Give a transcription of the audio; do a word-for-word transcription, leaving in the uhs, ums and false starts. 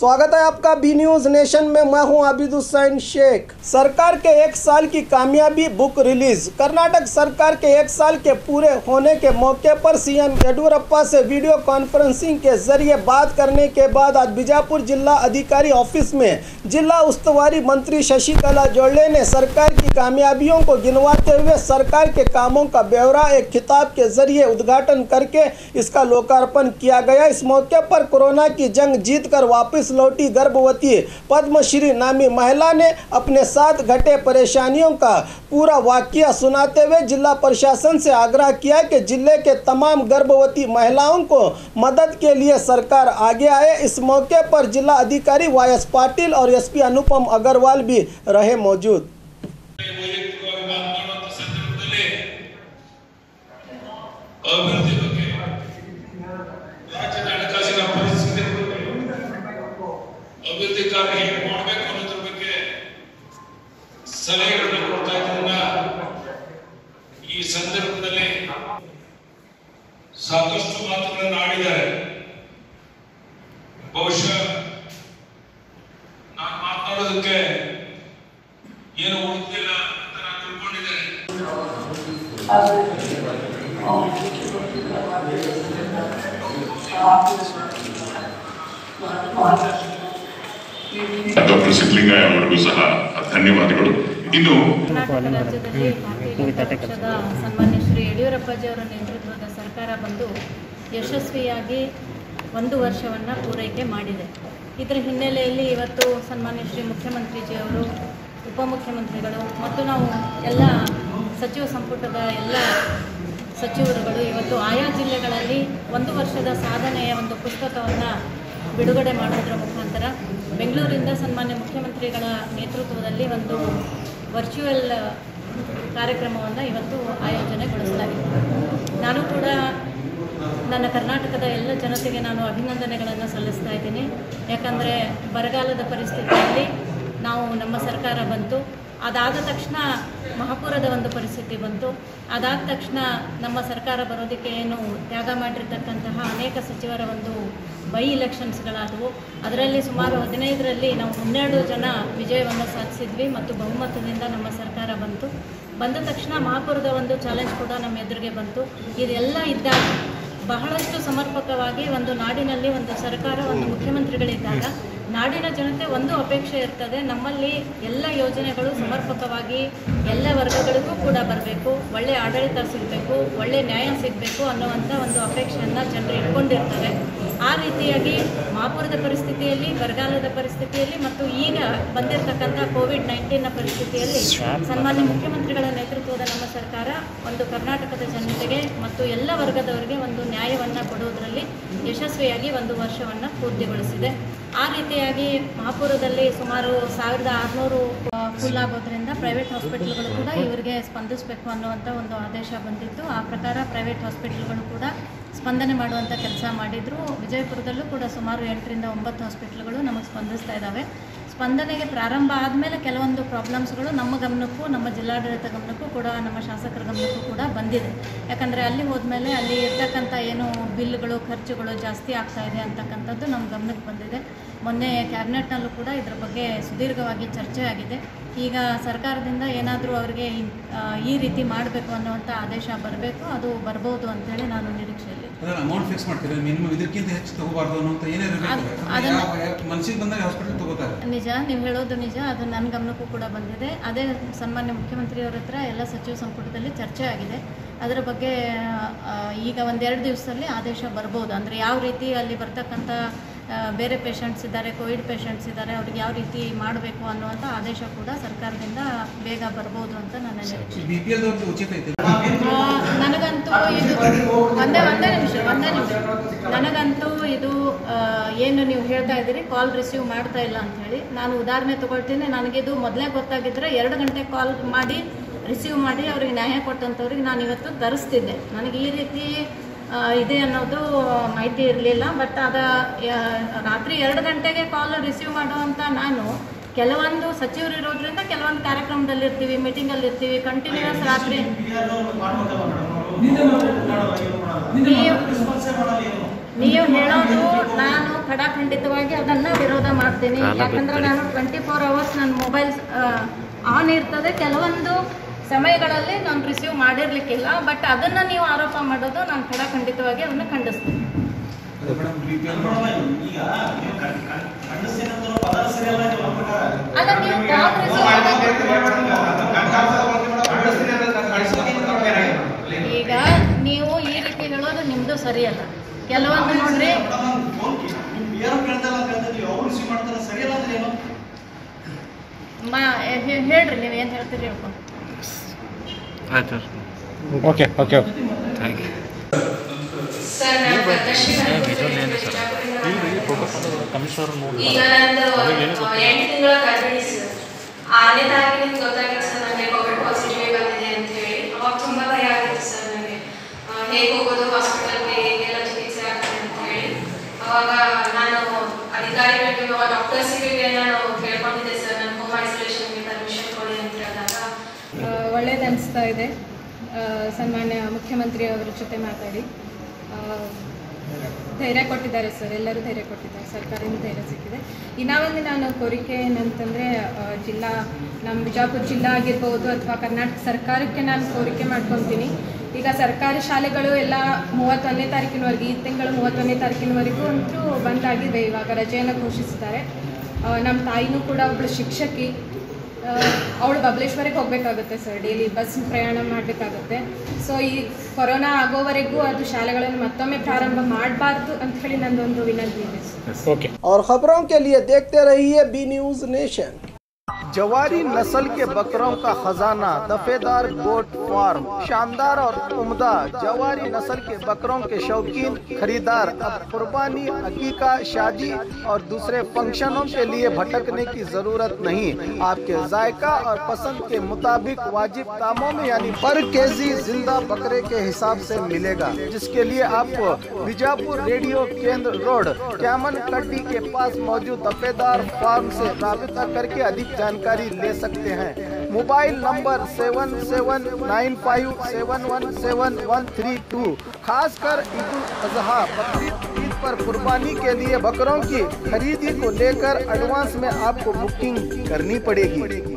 स्वागत है आपका बी न्यूज नेशन में। मैं हूं आबिद हुसैन शेख। सरकार के एक साल की कामयाबी बुक रिलीज। कर्नाटक सरकार के एक साल के पूरे होने के मौके पर सीएम येडियुरप्पा से वीडियो कॉन्फ्रेंसिंग के जरिए बात करने के बाद आज बीजापुर जिला अधिकारी ऑफिस में जिला उस्तुवारी मंत्री शशिकला जोड़ले ने सरकार की कामयाबियों को गिनवाते हुए सरकार के कामों का ब्यौरा एक खिताब के जरिए उद्घाटन करके इसका लोकार्पण किया गया। इस मौके पर कोरोना की जंग जीतकर वापस लौटी गर्भवती पद्मश्री नामी महिला ने अपने साथ घटे परेशानियों का पूरा वाकया सुनाते हुए जिला प्रशासन से आग्रह किया कि जिले के तमाम गर्भवती महिलाओं को मदद के लिए सरकार आगे आए। इस मौके पर जिला अधिकारी वाई एस पाटिल और एसपी अनुपम अग्रवाल भी रहे मौजूद। ಅಭಿವೃದ್ಧಿ ಕಾರ್ಯ ಹೇಗೆ ಮಾಡಬೇಕು ಅನ್ನೋದ್ರ ಬಗ್ಗೆ ಸಲಹೆಗಳನ್ನು ಕೊಡ್ತಾ ಇದ್ರನ್ನ ಈ ಸಂದರ್ಭದಲ್ಲಿ ಸಾಕಷ್ಟು ಮಾತುಗಳನ್ನು ಆಡಿದ್ದಾರೆ। ಬಹುಶಃ ನಾನು ಮಾತನಾಡೋದಕ್ಕೆ ಏನು ಉಳಿದಿಲ್ಲ ಅಂತ ನಾನು ತಿಳ್ಕೊಂಡಿದ್ದೇನೆ। ಡಾಕ್ಟರ್ ಸಿದ್ಧಲಿಂಗಯ್ಯ ಅವರಿಗೂ ಸಹ ಧನ್ಯವಾದಗಳು। ಇನ್ನು ಕರ್ನಾಟಕ ರಾಜ್ಯದಲ್ಲಿ ಭಾರತೀಯ ಜನತಾ ಪಕ್ಷದ ಸನ್ಮಾನ್ಯ ಶ್ರೀ ಯಡಿಯೂರಪ್ಪಾಜಿಯವರ ನೇತೃತ್ವದ ಸರ್ಕಾರ ಬಂದು ಯಶಸ್ವಿಯಾಗಿ ಒಂದು ವರ್ಷವನ್ನು ಪೂರೈಕೆ ಮಾಡಿದೆ। ಇದರ ಹಿನ್ನೆಲೆಯಲ್ಲಿ ಇವತ್ತು ಸನ್ಮಾನ್ಯ ಶ್ರೀ ಮುಖ್ಯಮಂತ್ರಿಜಿಯವರು, ಉಪಮುಖ್ಯಮಂತ್ರಿಗಳು ಮತ್ತು ನಾವು ಎಲ್ಲ ಸಚಿವ ಸಂಪುಟದ ಎಲ್ಲ ಸಚಿವರುಗಳು ಇವತ್ತು ಆಯಾ ಜಿಲ್ಲೆಗಳಲ್ಲಿ ಒಂದು ವರ್ಷದ ಸಾಧನೆಯ ಒಂದು ಪುಸ್ತಕವನ್ನು ಬಿಡುಗಡೆ ಮಾಡೋದರ ಮುಖಾಂತರ ಬೆಂಗಳೂರಿಂದ ಸನ್ಮಾನ್ಯ ಮುಖ್ಯಮಂತ್ರಿಗಳ ನೇತೃತ್ವದಲ್ಲಿ ಒಂದು ವರ್ಚುವಲ್ ಕಾರ್ಯಕ್ರಮವನ್ನು ಇವತ್ತು ಆಯೋಜನೆಗೊಳಿಸಲಾಗಿದೆ। ನಾನು ಕೂಡ ನನ್ನ ಕರ್ನಾಟಕದ ಎಲ್ಲ ಜನತೆಗೆ ನಾನು ಅಭಿನಂದನೆಗಳನ್ನು ಸಲ್ಲಿಸ್ತಾ ಇದ್ದೀನಿ। ಯಾಕಂದರೆ ಬರಗಾಲದ ಪರಿಸ್ಥಿತಿಯಲ್ಲಿ ನಾವು ನಮ್ಮ ಸರ್ಕಾರ ಬಂತು, ಅದಾದ ತಕ್ಷಣ ಮಹಾಪುರದ ಒಂದು ಪರಿಸ್ಥಿತಿ ಬಂತು, ಅದಾದ ತಕ್ಷಣ ನಮ್ಮ ಸರ್ಕಾರ ಬರೋದಕ್ಕೆ ಏನು ತ್ಯಾಗ ಮಾಡಿರ್ತಕ್ಕಂತಹ ಅನೇಕ ಸಚಿವರ ಒಂದು ಬೈ ಇಲೆಕ್ಷನ್ಸ್ಗಳಾದವು। ಅದರಲ್ಲಿ ಸುಮಾರು ಹದಿನೈದರಲ್ಲಿ ನಾವು ಹನ್ನೆರಡು ಜನ ವಿಜಯವನ್ನು ಸಾಧಿಸಿದ್ವಿ ಮತ್ತು ಬಹುಮತದಿಂದ ನಮ್ಮ ಸರ್ಕಾರ ಬಂತು। ಬಂದ ತಕ್ಷಣ ಮಹಾಪುರದ ಒಂದು ಚಾಲೆಂಜ್ ಕೂಡ ನಮ್ಮ ಎದುರಿಗೆ ಬಂತು। ಇದೆಲ್ಲ ಇದ್ದಾಗ ಬಹಳಷ್ಟು ಸಮರ್ಪಕವಾಗಿ ಒಂದು ನಾಡಿನಲ್ಲಿ ಒಂದು ಸರ್ಕಾರ, ಒಂದು ಮುಖ್ಯಮಂತ್ರಿಗಳಿದ್ದಾಗ ನಾಡಿನ ಜನತೆ ಒಂದು ಅಪೇಕ್ಷೆ ಇರ್ತದೆ, ನಮ್ಮಲ್ಲಿ ಎಲ್ಲ ಯೋಜನೆಗಳು ಸಮರ್ಪಕವಾಗಿ ಎಲ್ಲ ವರ್ಗಗಳಿಗೂ ಕೂಡ ಬರಬೇಕು, ಒಳ್ಳೆಯ ಆಡಳಿತ ಸಿಗಬೇಕು, ಒಳ್ಳೆಯ ನ್ಯಾಯ ಸಿಗಬೇಕು ಅನ್ನುವಂಥ ಒಂದು ಅಪೇಕ್ಷೆಯನ್ನು ಜನರು ಇಟ್ಕೊಂಡಿರ್ತಾರೆ। ಆ ರೀತಿಯಾಗಿ ಮಹಾಪುರದ ಪರಿಸ್ಥಿತಿಯಲ್ಲಿ, ಬರಗಾಲದ ಪರಿಸ್ಥಿತಿಯಲ್ಲಿ ಮತ್ತು ಈಗ ಬಂದಿರತಕ್ಕಂಥ ಕೋವಿಡ್ ನೈನ್ಟೀನ್ನ ಪರಿಸ್ಥಿತಿಯಲ್ಲಿ ಸನ್ಮಾನ್ಯ ಮುಖ್ಯಮಂತ್ರಿಗಳ ನೇತೃತ್ವದ ನಮ್ಮ ಸರ್ಕಾರ ಒಂದು ಕರ್ನಾಟಕದ ಜನತೆಗೆ ಮತ್ತು ಎಲ್ಲ ವರ್ಗದವರಿಗೆ ಒಂದು ನ್ಯಾಯವನ್ನು ಕೊಡುವುದರಲ್ಲಿ ಯಶಸ್ವಿಯಾಗಿ ಒಂದು ವರ್ಷವನ್ನು ಪೂರ್ತಿಗೊಳಿಸಿದೆ। ಆ ರೀತಿಯಾಗಿ ಮಹಾಪುರದಲ್ಲಿ ಸುಮಾರು ಸಾವಿರದ ಆರುನೂರು ಫುಲ್ ಆಗೋದ್ರಿಂದ ಪ್ರೈವೇಟ್ ಹಾಸ್ಪಿಟಲ್ಗಳು ಕೂಡ ಇವರಿಗೆ ಸ್ಪಂದಿಸಬೇಕು ಅನ್ನುವಂಥ ಒಂದು ಆದೇಶ ಬಂದಿತ್ತು। ಆ ಪ್ರಕಾರ ಪ್ರೈವೇಟ್ ಹಾಸ್ಪಿಟಲ್ಗಳು ಕೂಡ ಸ್ಪಂದನೆ ಮಾಡುವಂಥ ಕೆಲಸ ಮಾಡಿದರು। ವಿಜಯಪುರದಲ್ಲೂ ಕೂಡ ಸುಮಾರು ಎಂಟರಿಂದ ಒಂಬತ್ತು ಹಾಸ್ಪಿಟಲ್ಗಳು ನಮಗೆ ಸ್ಪಂದಿಸ್ತಾ ಇದ್ದಾವೆ। ಸ್ಪಂದನೆಗೆ ಪ್ರಾರಂಭ ಆದಮೇಲೆ ಕೆಲವೊಂದು ಪ್ರಾಬ್ಲಮ್ಸ್ಗಳು ನಮ್ಮ ಗಮನಕ್ಕೂ, ನಮ್ಮ ಜಿಲ್ಲಾಡಳಿತ ಗಮನಕ್ಕೂ ಕೂಡ, ನಮ್ಮ ಶಾಸಕರ ಗಮನಕ್ಕೂ ಕೂಡ ಬಂದಿದೆ। ಯಾಕಂದರೆ ಅಲ್ಲಿ ಹೋದ್ಮೇಲೆ ಅಲ್ಲಿ ಇರ್ತಕ್ಕಂಥ ಏನು ಬಿಲ್ಗಳು, ಖರ್ಚುಗಳು ಜಾಸ್ತಿ ಆಗ್ತಾ ಇದೆ ಅಂತಕ್ಕಂಥದ್ದು ನಮ್ಮ ಗಮನಕ್ಕೆ ಬಂದಿದೆ। ಮೊನ್ನೆ ಕ್ಯಾಬಿನೆಟ್ನಲ್ಲೂ ಕೂಡ ಇದರ ಬಗ್ಗೆ ಸುದೀರ್ಘವಾಗಿ ಚರ್ಚೆ ಆಗಿದೆ। ಈಗ ಸರ್ಕಾರದಿಂದ ಏನಾದರೂ ಅವರಿಗೆ ಈ ರೀತಿ ಮಾಡಬೇಕು ಅನ್ನುವಂಥ ಆದೇಶ ಬರಬೇಕು, ಅದು ಬರ್ಬೋದು ಅಂತೇಳಿ ನಾನು ನಿರೀಕ್ಷೆಯಲ್ಲಿ ಅಮೌಂಟ್ ಫಿಕ್ಸ್ ಮಾಡ್ತೀರಾ, ಮಿನಿಮಮ್ ಇದಕ್ಕಿಂತ ಹೆಚ್ಚು ತಗೋಬಾರ್ದು ಅನ್ನೋಂಥ ಏನಾದ್ರು ಮನಸ್ಸಿಗೆ ಬಂದಾಗ ಹಾಸ್ಪಿಟಲ್ ತಗೋತಾರೆ। ನಿಜ, ನೀವು ಹೇಳೋದು ನಿಜ, ಅದು ನನ್ನ ಗಮನಕ್ಕೂ ಕೂಡ ಬಂದಿದೆ। ಅದೇ ಸನ್ಮಾನ್ಯ ಮುಖ್ಯಮಂತ್ರಿಯವರ ಹತ್ರ ಎಲ್ಲ ಸಚಿವ ಸಂಪುಟದಲ್ಲಿ ಚರ್ಚೆ ಆಗಿದೆ। ಅದರ ಬಗ್ಗೆ ಈಗ ಒಂದೆರಡು ದಿವಸದಲ್ಲಿ ಆದೇಶ ಬರ್ಬೋದು। ಅಂದರೆ ಯಾವ ರೀತಿ ಅಲ್ಲಿ ಬರ್ತಕ್ಕಂಥ ಬೇರೆ ಪೇಷಂಟ್ಸ್ ಇದ್ದಾರೆ, ಕೋವಿಡ್ ಪೇಷಂಟ್ಸ್ ಇದ್ದಾರೆ, ಅವ್ರಿಗೆ ಯಾವ ರೀತಿ ಮಾಡಬೇಕು ಅನ್ನುವಂಥ ಆದೇಶ ಕೂಡ ಸರ್ಕಾರದಿಂದ ಬೇಗ ಬರ್ಬೋದು ಅಂತ ನನ್ನ ನಿರೀಕ್ಷೆ। ನನಗಂತೂ ಇದು ಒಂದೇ ಒಂದೇ ನಿಮಿಷ ಒಂದೇ ನಿಮಿಷ ನನಗಂತೂ ಇದು ಏನು ನೀವು ಹೇಳ್ತಾ ಇದ್ದೀರಿ ಕಾಲ್ ರಿಸೀವ್ ಮಾಡ್ತಾ ಇಲ್ಲ ಅಂಥೇಳಿ, ನಾನು ಉದಾಹರಣೆ ತೊಗೊಳ್ತೀನಿ। ನನಗಿದು ಮೊದಲೇ ಗೊತ್ತಾಗಿದ್ದರೆ ಎರಡು ಗಂಟೆ ಕಾಲ್ ಮಾಡಿ ರಿಸೀವ್ ಮಾಡಿ ಅವ್ರಿಗೆ ನ್ಯಾಯ ಕೊಟ್ಟಂಥವ್ರಿಗೆ ನಾನು ಇವತ್ತು ತರಿಸ್ತಿದ್ದೆ। ನನಗೆ ಈ ರೀತಿ ಇದೆ ಅನ್ನೋದು ಮಾಹಿತಿ ಇರಲಿಲ್ಲ। ಬಟ್ ಅದ ರಾತ್ರಿ ಎರಡು ಗಂಟೆಗೆ ಕಾಲ್ ರಿಸೀವ್ ಮಾಡುವಂಥ ನಾನು ಕೆಲವೊಂದು ಸಚಿವರು ಇರೋದ್ರಿಂದ ಕೆಲವೊಂದು ಕಾರ್ಯಕ್ರಮದಲ್ಲಿ ಇರ್ತೀವಿ, ಮೀಟಿಂಗಲ್ಲಿ ಇರ್ತೀವಿ, ಕಂಟಿನ್ಯೂಸ್ ರಾತ್ರಿ ನೀವು ಹೇಳೋದು ನಾನು ಖಡಾಖಂಡಿತವಾಗಿ ಅದನ್ನು ವಿರೋಧ ಮಾಡ್ತೀನಿ, ಯಾಕಂದರೆ ನಾನು ಟ್ವೆಂಟಿ ಫೋರ್ ಅವರ್ಸ್ ನನ್ನ ಮೊಬೈಲ್ ಆನ್ ಇರ್ತದೆ. ಕೆಲವೊಂದು ಸಮಯಗಳಲ್ಲಿ ನಾನು ರಿಸೀವ್ ಮಾಡಿರಲಿಕ್ಕಿಲ್ಲ. ಬಟ್ ಅದನ್ನು ನೀವು ಆರೋಪ ಮಾಡೋದು ನಾನು ಕೂಡ ಖಂಡಿತವಾಗಿ ಅದನ್ನು ಖಂಡಿಸ್ತೀನಿ. ಅಲ್ಲ, ನೀವು ಕಾಲ್ ರಿಸೀವ್ ಈಗ ನೀವು ಈ ರೀತಿ ಹೇಳೋದು ನಿಮ್ಮದು ಸರಿಯಲ್ಲ. ಕೆಲವೊಂದು ನೋಡ್ರಿ ಮಾ ಹೇಳ್ರಿ ನೀವು ಏನು ಹೇಳ್ತೀರಿ ಹೇಳ್ಕೊಂಡು. ಆಯ್ತು okay okay thank you sir. ನಾನು ಈಗ ನಂದು ಎಂಟು ತಿಂಗಳ ಗರ್ಭಿಣಿ ಸರ್. ಆರನೇ ತಾರೀಕಿನಿಂದ ಗೊತ್ತಾಗಿತ್ತು ಸರ್ ನನಗೆ ಕೋವಿಡ್ ಪಾಸಿಟಿವ್ ಬಂದಿದೆ ಅಂತ ಹೇಳಿ. ಅವಾಗ ತುಂಬ ಭಯ ಆಗಿತ್ತು ಸರ್ ನನಗೆ, ಹೇಗೆ ಹೋಗೋದು ಹಾಸ್ಪಿಟಲ್ಗೆ, ಹೇಗೆಲ್ಲ ಚಿಕಿತ್ಸೆ ಆಗ್ತದೆ ಅಂತ ಹೇಳಿ. ಅವಾಗ ನಾನು ಅಧಿಕಾರಿಗಳಿಗೆ ಡಾಕ್ಟರ್ಸಿಗೆ ನಾನು ಕೇಳ್ಕೊಂಡಿದ್ದೆ ಸರ್, ನಾನು ಹೋಮ್ ಐಸೋಲೇಷನ್ಗೆ ಪರ್ಮಿಷನ್ ಕೊಡಿ ಅಂತ ಹೇಳಿದಾಗ ಒಳ್ಳೇದು ಅನಿಸ್ತಾ ಇದೆ. ಸನ್ಮಾನ್ಯ ಮುಖ್ಯಮಂತ್ರಿ ಅವರ ಜೊತೆ ಮಾತಾಡಿ ಧೈರ್ಯ ಕೊಟ್ಟಿದ್ದಾರೆ ಸರ್. ಎಲ್ಲರೂ ಧೈರ್ಯ ಕೊಟ್ಟಿದ್ದಾರೆ, ಸರ್ಕಾರದಿಂದ ಧೈರ್ಯ ಸಿಕ್ಕಿದೆ. ಇನ್ನೊಂದು ನಾನು ಕೋರಿಕೆ ಏನಂತಂದರೆ, ಜಿಲ್ಲಾ ನಮ್ಮ ಬಿಜಾಪುರ ಜಿಲ್ಲಾ ಆಗಿರ್ಬೋದು ಅಥವಾ ಕರ್ನಾಟಕ ಸರ್ಕಾರಕ್ಕೆ ನಾನು ಕೋರಿಕೆ ಮಾಡ್ಕೊತೀನಿ. ಈಗ ಸರ್ಕಾರಿ ಶಾಲೆಗಳು ಎಲ್ಲ ಮೂವತ್ತೊಂದನೇ ತಾರೀಕಿನವರೆಗೆ, ಈ ತಿಂಗಳು ಮೂವತ್ತೊಂದನೇ ತಾರೀಕಿನವರೆಗೂ ಅಂತೂ ಬಂದಾಗಿವೆ. ಇವಾಗ ರಜೆಯನ್ನು ಘೋಷಿಸಿದ್ದಾರೆ. ನಮ್ಮ ತಾಯಿನೂ ಕೂಡ ಒಬ್ಬಳು ಶಿಕ್ಷಕಿ, ಅವಳು ಬಬಲೇಶ್ವರಿಗೆ ಹೋಗಬೇಕಾಗುತ್ತೆ ಸರ್. ಡೈಲಿ ಬಸ್ ಪ್ರಯಾಣ ಮಾಡಬೇಕಾಗುತ್ತೆ. ಸೊ ಈ ಕೊರೋನಾ ಆಗೋವರೆಗೂ ಅದು ಶಾಲೆಗಳನ್ನು ಮತ್ತೊಮ್ಮೆ ಪ್ರಾರಂಭ ಮಾಡಬಾರ್ದು ಅಂತ ಹೇಳಿ ನಂದೊಂದು ವಿನಂತಿ ಇದೆ ಸರ್. और खबरों के लिए देखते रहिए बी न्यूज नेशन। जवारी नस्ल के बकरों का खजाना दफेदार गोट फार्म, शानदार और उम्दा जवारी नस्ल के बकरों के शौकीन खरीदार अब कुर्बानी, अकीका, शादी और दूसरे फंक्शनों के लिए भटकने की जरूरत नहीं। आपके जायका और पसंद के मुताबिक वाजिब दामों में यानी पर केजी जिंदा बकरे के हिसाब से मिलेगा, जिसके लिए आपको बीजापुर रेडियो केंद्र रोड क्यामन कट्टी के पास मौजूद दफेदार फार्म से राबिता करके अधिक जानकारी ले सकते हैं। Mobile number seven seven nine five seven one seven one three two. खासकर ईद उल अजहा बकरीद ईद पर कुर्बानी के लिए बकरों की खरीदी को लेकर एडवांस में आपको बुकिंग करनी पड़ेगी।